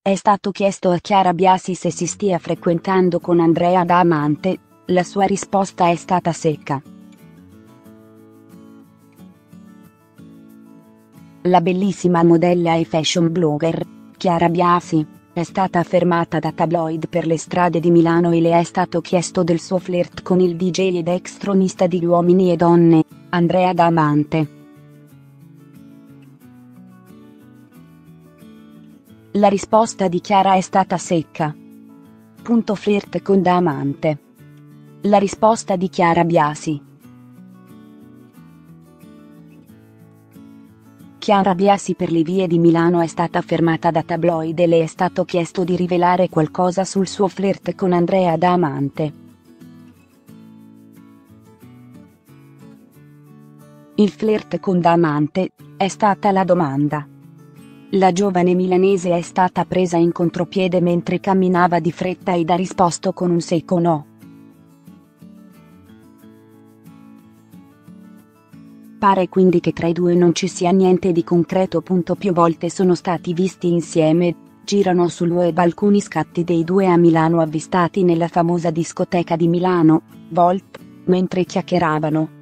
È stato chiesto a Chiara Biasi se si stia frequentando con Andrea da amante, la sua risposta è stata secca. La bellissima modella e fashion blogger, Chiara Biasi, è stata fermata da tabloid per le strade di Milano e le è stato chiesto del suo flirt con il DJ ed ex tronista di Uomini e Donne, Andrea da amante. La risposta di Chiara è stata secca. Flirt con da amante. La risposta di Chiara Biasi. Chiara Biasi per le vie di Milano è stata fermata da tabloid e le è stato chiesto di rivelare qualcosa sul suo flirt con Andrea da amante. Il flirt con da amante, è stata la domanda. La giovane milanese è stata presa in contropiede mentre camminava di fretta ed ha risposto con un secco no. Pare quindi che tra i due non ci sia niente di concreto. Più volte sono stati visti insieme, girano sul web alcuni scatti dei due a Milano avvistati nella famosa discoteca di Milano, Volt, mentre chiacchieravano.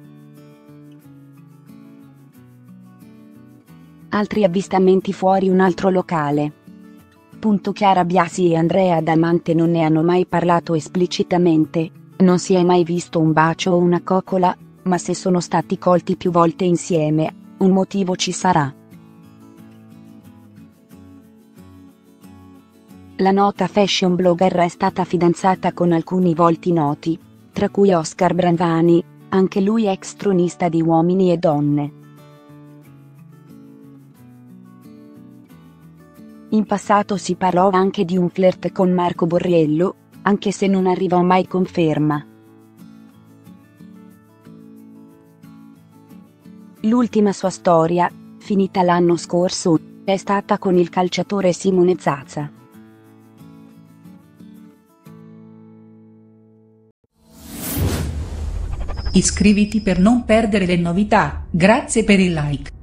Altri avvistamenti fuori un altro locale. Chiara Biasi e Andrea Damante non ne hanno mai parlato esplicitamente, non si è mai visto un bacio o una coccola, ma se sono stati colti più volte insieme, un motivo ci sarà. La nota fashion blogger è stata fidanzata con alcuni volti noti, tra cui Oscar Branvani, anche lui ex tronista di Uomini e Donne. In passato si parlò anche di un flirt con Marco Borriello, anche se non arrivò mai conferma. L'ultima sua storia, finita l'anno scorso, è stata con il calciatore Simone Zaza. Iscriviti per non perdere le novità, grazie per il like.